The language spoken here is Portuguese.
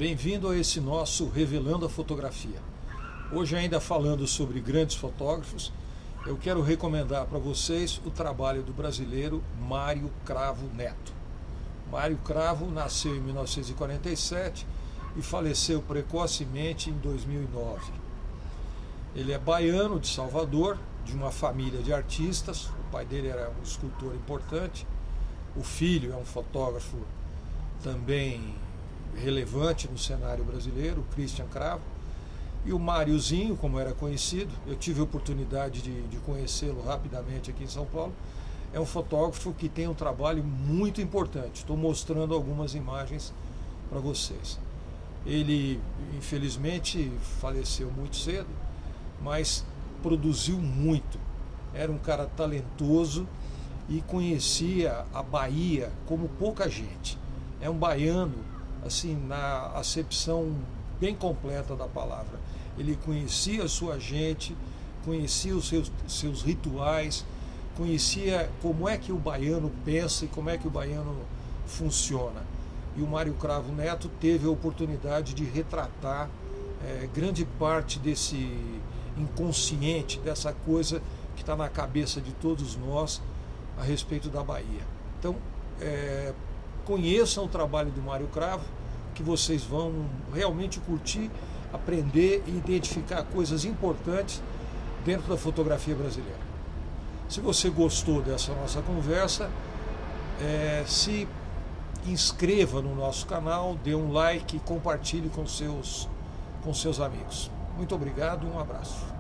Bem-vindo a esse nosso Revelando a Fotografia. Hoje, ainda falando sobre grandes fotógrafos, eu quero recomendar para vocês o trabalho do brasileiro Mário Cravo Neto. Mário Cravo nasceu em 1947 e faleceu precocemente em 2009. Ele é baiano de Salvador, de uma família de artistas. O pai dele era um escultor importante, o filho é um fotógrafo também relevante no cenário brasileiro, o Christian Cravo, e o Máriozinho, como era conhecido, eu tive a oportunidade de conhecê-lo rapidamente aqui em São Paulo, é um fotógrafo que tem um trabalho muito importante. Estou mostrando algumas imagens para vocês. Ele, infelizmente, faleceu muito cedo, mas produziu muito. Era um cara talentoso e conhecia a Bahia como pouca gente. É um baiano, assim, na acepção bem completa da palavra. Ele conhecia a sua gente, conhecia os seus rituais, conhecia como é que o baiano pensa e como é que o baiano funciona. E o Mário Cravo Neto teve a oportunidade de retratar grande parte desse inconsciente, dessa coisa que está na cabeça de todos nós a respeito da Bahia. Então, conheçam o trabalho do Mário Cravo, que vocês vão realmente curtir, aprender e identificar coisas importantes dentro da fotografia brasileira. Se você gostou dessa nossa conversa, se inscreva no nosso canal, dê um like e compartilhe com seus amigos. Muito obrigado, um abraço.